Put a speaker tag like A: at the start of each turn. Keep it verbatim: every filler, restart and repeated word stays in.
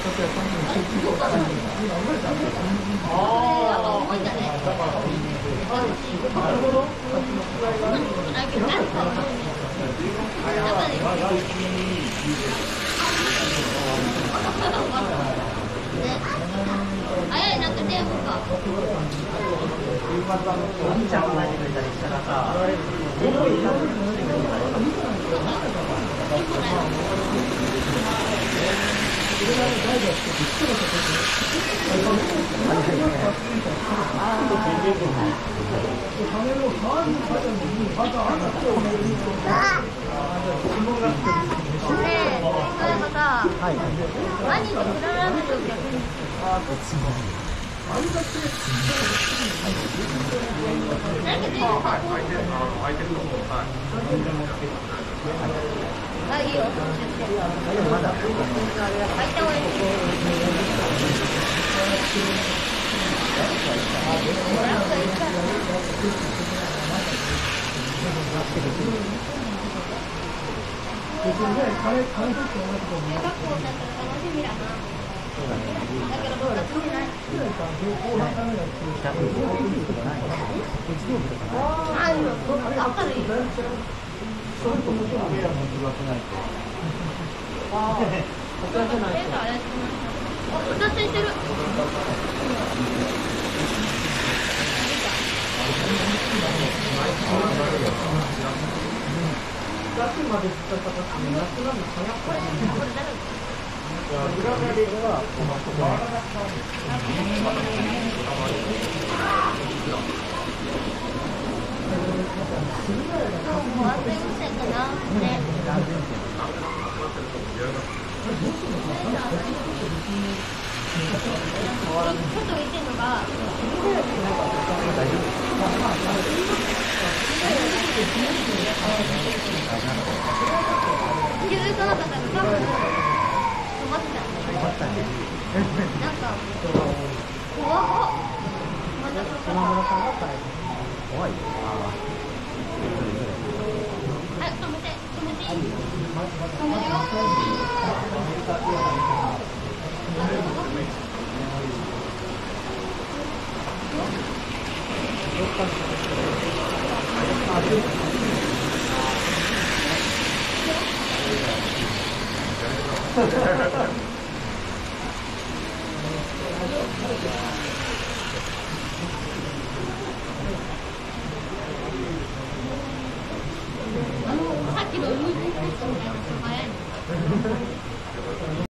A: 早い、なんかテープか。
B: お兄ちゃんが泣いてくれたりしたらさ、
A: はい。ワニとクララメルを逆に。あ、こっちも。あれだけ。なんか出る。開いてるのも。はい。あ、いいよ。
B: まだ。
A: 開いた方がいい。なんかいいか。別にね、金、金取ってもらっても。中学校になったら楽しみだな。だけど、部活してない。ああ、いいよ。あったらいい。そういうところは、目は持ってくわけないと。ああ、お茶じゃないと。お茶ついてる。夏まで使った時に夏なの早くこれこれ誰裏側ではこのところもう安全運転かなね。ちょっと言ってんのが気づかなかったの多分止まってたなんか怖っまたその村さんが怖いよはい止めて止めていい止めるよあのさっきのルーティンテストみたいなの早いの